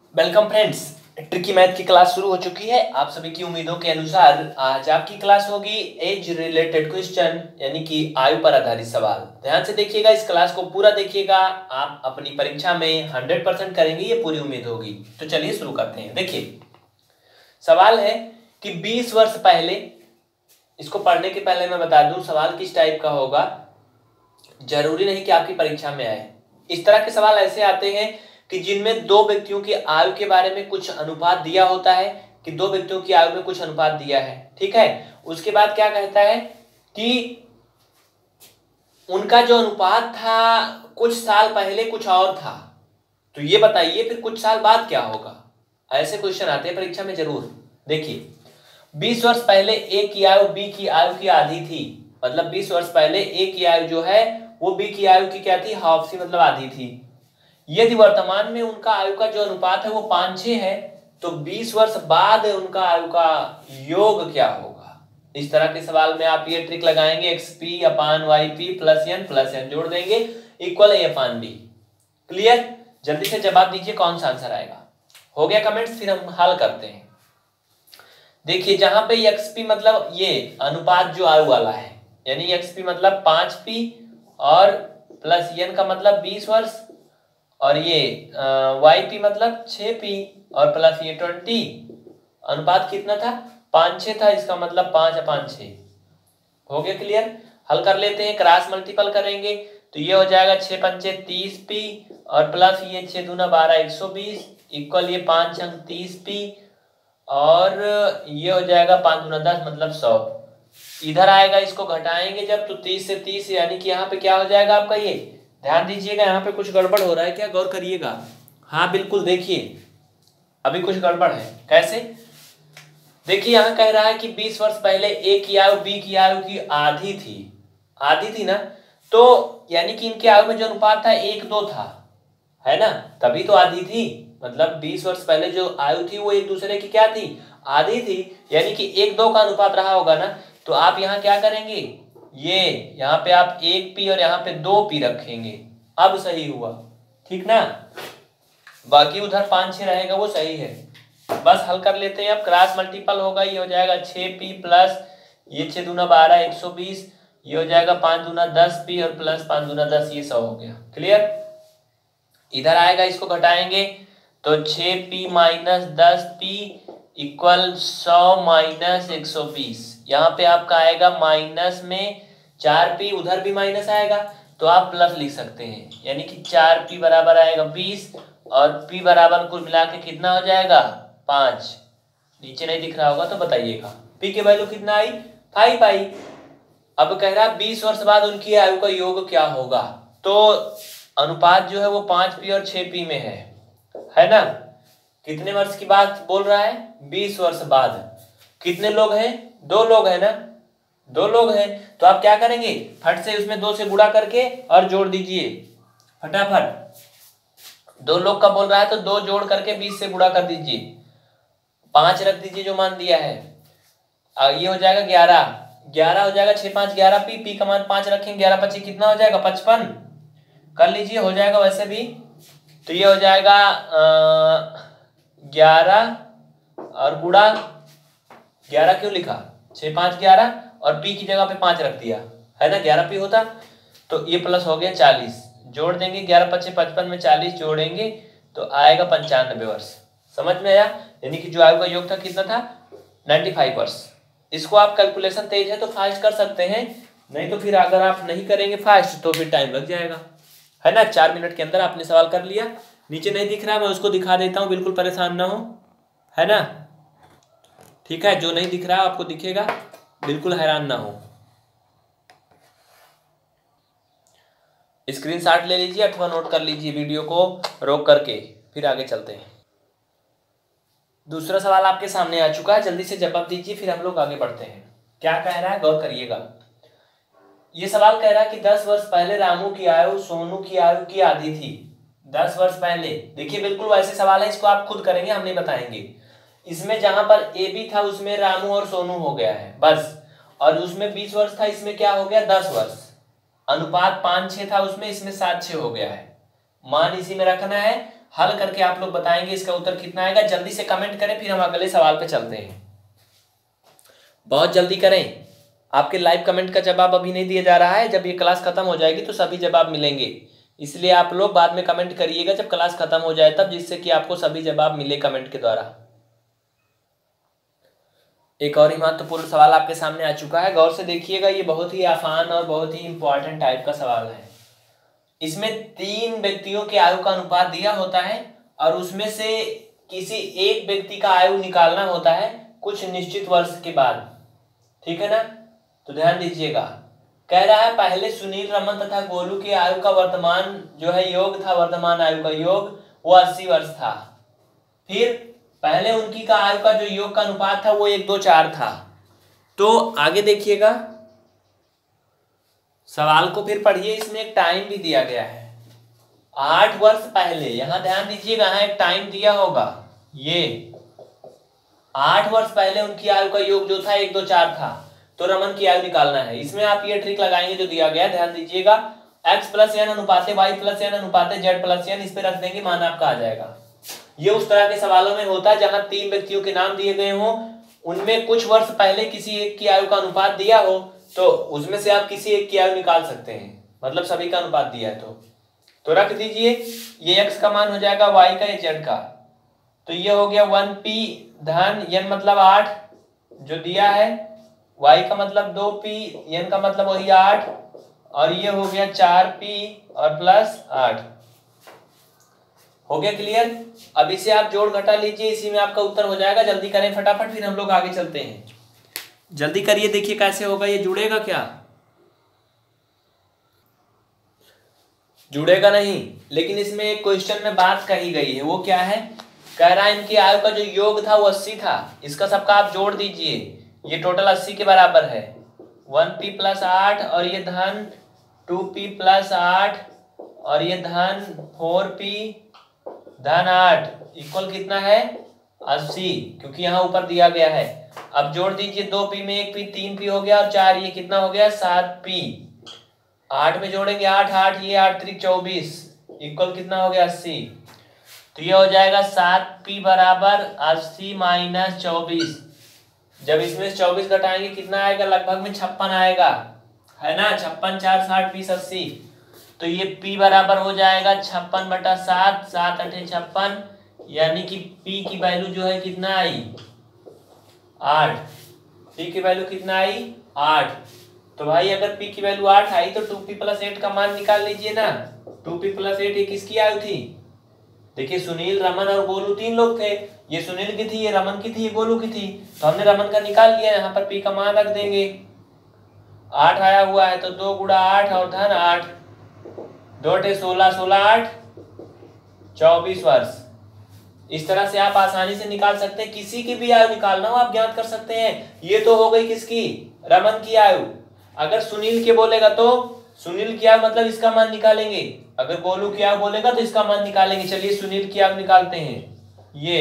Welcome friends. Tricky math की class शुरू हो चुकी है। आप सभी की उम्मीदों के अनुसार आज आपकी क्लास होगी एज रिलेटेड क्वेश्चन, यानी कि आयु पर आधारित सवाल। ध्यान से देखिएगा, इस क्लास को पूरा देखिएगा, आप अपनी परीक्षा में 100% करेंगे, ये पूरी उम्मीद होगी। तो चलिए शुरू करते हैं। देखिए सवाल है कि 20 वर्ष पहले, इसको पढ़ने के पहले मैं बता दूं सवाल किस टाइप का होगा, जरूरी नहीं कि आपकी परीक्षा में आए। इस तरह के सवाल ऐसे आते हैं कि जिनमें दो व्यक्तियों की आयु के बारे में कुछ अनुपात दिया होता है, कि दो व्यक्तियों की आयु में कुछ अनुपात दिया है, ठीक है। उसके बाद क्या कहता है कि उनका जो अनुपात था कुछ साल पहले कुछ और था, तो ये बताइए फिर कुछ साल बाद क्या होगा। ऐसे क्वेश्चन आते हैं परीक्षा में जरूर। देखिए 20 वर्ष पहले ए की आयु बी की आयु की आधी थी, मतलब 20 वर्ष पहले ए की आयु जो है वो बी की आयु की क्या थी, हाफ सी, मतलब आधी थी। यदि वर्तमान में उनका आयु का जो अनुपात है वो 5:6 है, तो 20 वर्ष बाद उनका आयु का योग क्या होगा। इस तरह के सवाल में आप ये ट्रिक लगाएंगे, xp upon yp plus n जोड़ देंगे equal a upon b। Clear? जल्दी से जवाब दीजिए कौन सा आंसर आएगा। हो गया कमेंट्स? फिर हम हल करते हैं। देखिए जहां पे xp मतलब ये अनुपात जो आयु वाला है, यानी xp मतलब 5p और प्लस n का मतलब 20 वर्ष, और ये yp मतलब 6p और प्लस ये 20। अनुपात कितना था? 5:6 था, इसका मतलब 5/6। हो गया क्लियर? हल कर लेते हैं, क्रॉस मल्टीपल करेंगे तो ये हो जाएगा 6×5 30p और प्लस ये 6×2 12 120 इक्वल ये 5 अंक 30p और ये हो जाएगा 5×2 10 मतलब 100। इधर आएगा, इसको घटाएंगे जब तो 30 से 30, यानी कि यहाँ पे क्या हो जाएगा आपका ये। ध्यान दीजिएगा, यहाँ पे कुछ गड़बड़ हो रहा है क्या, गौर करिएगा। हाँ बिल्कुल, देखिए अभी कुछ गड़बड़ है। कैसे? देखिए यहाँ कह रहा है कि 20 वर्ष पहले ए की आयु बी की आयु की आधी थी, आधी थी ना, तो यानी कि इनके आयु में जो अनुपात था 1:2 था, है ना, तभी तो आधी थी। मतलब 20 वर्ष पहले जो आयु थी वो एक दूसरे की क्या थी, आधी थी, यानी कि 1:2 का अनुपात रहा होगा ना। तो आप यहाँ क्या करेंगे, ये यहाँ पे आप 1p और यहाँ पे 2p रखेंगे, अब सही हुआ, ठीक ना। बाकी उधर 5-6 रहेगा वो सही है। बस हल कर लेते हैं अब, क्रॉस मल्टीपल होगा, ये हो जाएगा 6p प्लस ये 6×2 12 120, ये हो जाएगा 5×2 10p और प्लस 5×2 10 ये 100 हो गया। क्लियर? इधर आएगा, इसको घटाएंगे तो 6p minus 10p equal 100 minus 120। यहाँ पे आपका आएगा माइनस में 4p, उधर भी माइनस आएगा तो आप प्लस लिख सकते हैं, यानी कि 4p बराबर आएगा 20 और p बराबर कुल मिला के कितना हो जाएगा 5। नीचे नहीं दिख रहा होगा तो बताइएगा, p की वैल्यू कितना आई, 5 आई। अब कह रहा है 20 वर्ष बाद उनकी आयु का योग क्या होगा। तो अनुपात जो है वो 5p और 6p में है ना। कितने वर्ष की बात बोल रहा है, 20 वर्ष बाद। कितने लोग हैं, 2 लोग हैं ना, 2 लोग हैं। तो आप क्या करेंगे, फट से उसमें 2 से गुणा करके और जोड़ दीजिए फटाफट। 2 लोग का बोल रहा है तो 2 जोड़ करके 20 से गुणा कर दीजिए, 5 रख दीजिए जो मान दिया है। ये हो जाएगा 11 हो जाएगा, 6×5 11p, p का मान 5 रखेंगे, 11×25 कितना हो जाएगा 55। कर लीजिए, हो जाएगा वैसे भी। तो ये हो जाएगा 11 और गुणा 11 क्यों लिखा, 6×5 11 और p की जगह पे 5 रख दिया, है ना, 11p होता। तो ये प्लस हो गया 40, जोड़ देंगे 11×5 55 में 40 जोड़ेंगे तो आएगा 95 वर्ष। समझ में आया? यानी कि जो आयु का योग था कितना था, 95 वर्ष। इसको आप कैलकुलेशन तेज है तो फास्ट कर सकते हैं, नहीं तो फिर अगर आप नहीं करेंगे फास्ट तो फिर टाइम लग जाएगा, है ना। 4 मिनट के अंदर आपने सवाल कर लिया। नीचे नहीं दिख रहा, मैं उसको दिखा देता हूँ, बिल्कुल परेशान ना हो, है ना। ठीक है, जो नहीं दिख रहा आपको दिखेगा, बिल्कुल हैरान ना हो। स्क्रीनशॉट ले लीजिए अथवा नोट कर लीजिए वीडियो को रोक करके, फिर आगे चलते हैं। दूसरा सवाल आपके सामने आ चुका है, जल्दी से जवाब दीजिए फिर हम लोग आगे बढ़ते हैं। क्या कह रहा है, गौर करिएगा। ये सवाल कह रहा है कि 10 वर्ष पहले रामू की आयु सोनू की आयु की आधी थी। 10 वर्ष पहले, देखिए बिल्कुल वैसे सवाल है, इसको आप खुद करेंगे, हम नहीं बताएंगे। इसमें जहां पर ए बी था उसमें रामू और सोनू हो गया है बस, और उसमें 20 वर्ष था, इसमें क्या हो गया 10 वर्ष। अनुपात 5:6 था उसमें, इसमें 7:6 हो गया है। मान इसी में रखना है हल करके आप लोग बताएंगे इसका उत्तर कितना आएगा। जल्दी से कमेंट करें, फिर हम अगले सवाल पे चलते हैं। बहुत जल्दी करें, आपके लाइव कमेंट का जवाब अभी नहीं दिया जा रहा है। जब ये क्लास खत्म हो जाएगी तो सभी जवाब मिलेंगे, इसलिए आप लोग बाद में कमेंट करिएगा जब क्लास खत्म हो जाए तब, जिससे कि आपको सभी जवाब मिले कमेंट के द्वारा। एक और ही महत्वपूर्ण सवाल आपके सामने आ चुका है, गौर से देखिएगा। ये बहुत ही आसान और बहुत ही इंपॉर्टेंट टाइप का सवाल है। इसमें 3 व्यक्तियों के आयु का अनुपात दिया होता है और उसमें से किसी एक व्यक्ति का आयु निकालना होता है कुछ निश्चित वर्ष के बाद, ठीक है ना। तो ध्यान दीजिएगा, कह रहा है पहले सुनील, रमन तथा गोलू के आयु का वर्तमान जो है योग था, वर्तमान आयु का योग वो 80 वर्ष था। फिर पहले उनकी का आयु का जो योग का अनुपात था वो 1:4 था। तो आगे देखिएगा सवाल को, फिर पढ़िए। इसमें एक टाइम भी दिया गया है 8 वर्ष पहले। यहां ध्यान दीजिएगा, यहां एक टाइम दिया होगा। ये 8 वर्ष पहले उनकी आयु का योग जो था 1:4 था, तो रमन की आयु निकालना है। इसमें आप ये ट्रिक लगाएंगे जो दिया गया, ध्यान दीजिएगा। x + n अनुपाते y + n अनुपाते z + n, इस पे रख देंगे, मान आपका आ जाएगा। ये उस तरह के सवालों में होता है जहां 3 व्यक्तियों के नाम दिए गए हों, उनमें कुछ वर्ष पहले किसी एक की आयु का अनुपात दिया हो, तो उसमें से आप किसी एक की आयु निकाल सकते हैं, मतलब सभी का अनुपात दिया है तो रख दीजिए। ये x का मान हो जाएगा y का, ये z का। तो ये हो गया 1p धन n मतलब 8 जो दिया है, y का मतलब 2p, n का मतलब वही 8, और ये हो गया 4p और +8। हो गया क्लियर। अब इसे आप जोड़ घटा लीजिए, इसी में आपका उत्तर हो जाएगा। जल्दी करें फटाफट, फिर हम लोग आगे चलते हैं। जल्दी करिए, देखिए कैसे होगा। ये जुड़ेगा क्या? जुड़ेगा नहीं, लेकिन इसमें एक क्वेश्चन में बात कही गई है, वो क्या है? कह रहा है इनकी आयु का जो योग था वो 80 था, इसका सबका आप जोड़ दीजिए, ये टोटल 80 के बराबर है। 1p + 8 और ये धन 2p + 8 और ये धन 4p धन 8 इक्वल कितना है? 80, क्योंकि यहाँ ऊपर दिया गया है। अब जोड़ दीजिए, 2p में 1p 3p हो गया और 4 ये कितना हो गया? 7p। 8 में जोड़ेंगे 8 8, ये 8 3 24 इक्वल कितना हो गया? 80। तो ये हो जाएगा 7p बराबर 80 - 24। जब इसमें 24 घटाएंगे कितना आएगा? लगभग में 56 आएगा, है ना। 56 4 60 20 80। तो ये p बराबर हो जाएगा 56/7, 7 8 56, यानी कि p की वैल्यू जो है कितना आई? 8। p की वैल्यू कितना आई? 8। तो भाई अगर p की वैल्यू 8 आई तो 2p + 8 का मान निकाल लीजिए ना। 2p + 8 ये किसकी आयु थी? देखिए सुनील, रमन और गोलू 3 लोग थे। ये सुनील की थी, ये रमन की थी, ये गोलू की थी। तो हमने रमन का निकाल लिया, यहाँ पर p का मान रख देंगे। 8 आया हुआ है तो 2 × 8 और धन 8, 2 × 16 16 8 24 वर्ष। इस तरह से आप आसानी से निकाल सकते हैं। किसी की भी आयु निकालना हो आप ज्ञात कर सकते हैं। ये तो हो गई किसकी? रमन की आयु। अगर सुनील के बोलेगा तो सुनील की आयु मतलब इसका मान निकालेंगे, अगर गोलू की आयु बोलेगा तो इसका मान निकालेंगे। चलिए सुनील की आयु निकालते हैं। ये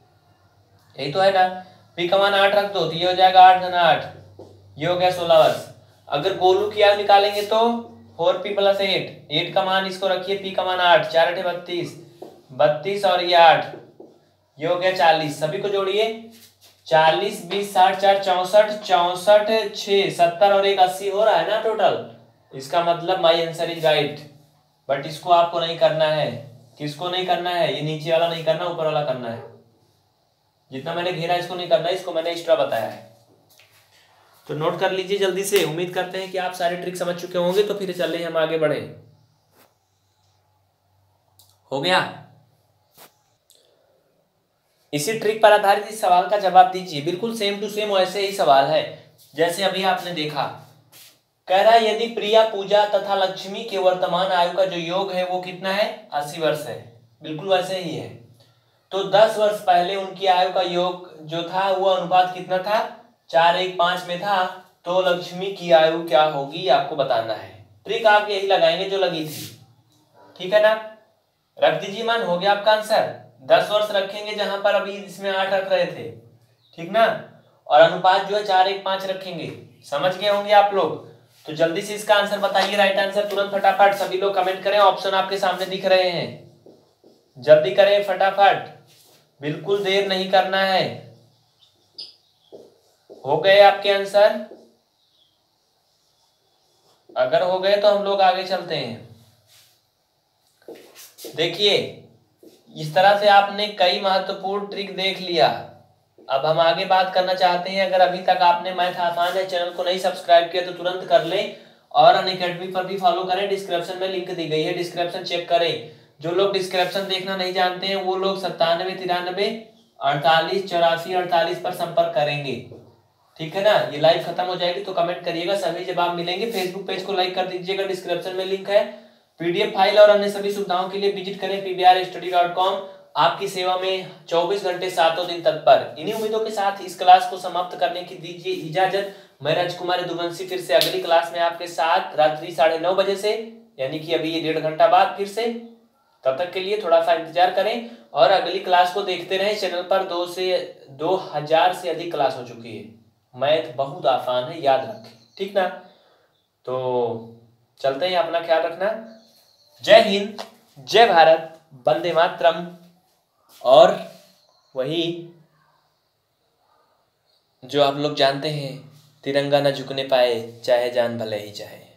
यही तो है ना। p का मान 8 रख दो, तो ये हो जाएगा 8 धन 8, ये हो गया 16 वर्ष। अगर गोलू की आयु निकालेंगे तो 4p + 8, 8 का मान इसको रखिए, p का मान 8, 4 8 32, 32 और ये 8, ये हो गया 40। सभी को जोड़िए, 40 20 60 4 64, 64 6 70 और 1 80 हो रहा है ना टोटल। इसका मतलब my answer is right. But इसको आपको नहीं करना है। किसको नहीं करना है? ये नीचे वाला नहीं करना, ऊपर वाला करना है। जितना मैंने घेरा इसको नहीं करना है, इसको मैंने एक्स्ट्रा बताया है। तो नोट कर लीजिए जल्दी से। उम्मीद करते हैं कि आप सारे ट्रिक समझ चुके होंगे। तो फिर चलिए हम आगे बढ़े। हो गया? इसी ट्रिक पर आधारित इस सवाल का जवाब दीजिए। बिल्कुल सेम टू सेम वैसे ही सवाल है जैसे अभी आपने देखा। कह रहा है यदि प्रिया, पूजा तथा लक्ष्मी के वर्तमान आयु का जो योग है वो कितना है? 80 वर्ष है। बिल्कुल वैसे ही है। तो 10 वर्ष पहले उनकी आयु का योग जो था वो अनुपात कितना था? 4:1:5 में था। तो लक्ष्मी की आयु क्या होगी आपको बताना है। ट्रिक आप यही लगाएंगे जो लगी थी, ठीक है ना। रख दीजिए मान, हो गया आपका आंसर। 10 वर्ष रखेंगे जहां पर अभी इसमें 8 रख रहे थे, ठीक ना। और अनुपात जो है 4:1:5 रखेंगे। समझ गए होंगे आप लोग। तो जल्दी से इसका आंसर बताइए, राइट आंसर तुरंत फटाफट। सभी लोग कमेंट करें, ऑप्शन आपके सामने दिख रहे हैं। जल्दी करें फटाफट, बिल्कुल देर नहीं करना है। हो गए आपके आंसर? अगर हो गए तो हम लोग आगे चलते हैं। देखिए, इस तरह से आपने कई महत्वपूर्ण ट्रिक देख लिया। अब हम आगे बात करना चाहते हैं। अगर अभी तक आपने मैथ आसान है चैनल को नहीं सब्सक्राइब किया तो तुरंत कर लें और अनअकैडमी पर भी फॉलो करें। डिस्क्रिप्शन में लिंक दी गई है, डिस्क्रिप्शन चेक करें। जो लोग डिस्क्रिप्शन देखना नहीं जानते हैं वो लोग 97 93 48 84 48 पर संपर्क करेंगे। ठीक है ना। ये लाइव खत्म हो जाएगी तो कमेंट करिएगा, सभी जवाब मिलेंगे। फेसबुक पेज को लाइक कर दीजिएगा, डिस्क्रिप्शन में लिंक है। पीडीएफ फाइल और अन्य सभी सुविधाओं के लिए विजिट करें pbrstudy.com। आपकी सेवा में 24 घंटे 7 दिन तत्पर। इन्हीं उम्मीदों के साथ इस क्लास को समाप्त करने की दीजिए इजाजत। मैं राजकुमार यदुवंशी फिर से अगली क्लास में आपके साथ रात्रि 9:30 बजे से, यानी कि अभी ये 1.5 घंटा बाद फिर से। तब तक के लिए थोड़ा सा इंतजार करें और अगली क्लास को देखते रहें। चैनल पर 2000 से अधिक क्लास हो चुकी है। मैथ बहुत आसान है, याद रखें, ठीक ना। तो चलते हैं, अपना ख्याल रखना। जय हिंद, जय भारत, वंदे मातरम। और वही जो आप लोग जानते हैं, तिरंगा न झुकने पाए चाहे जान भले ही चाहे।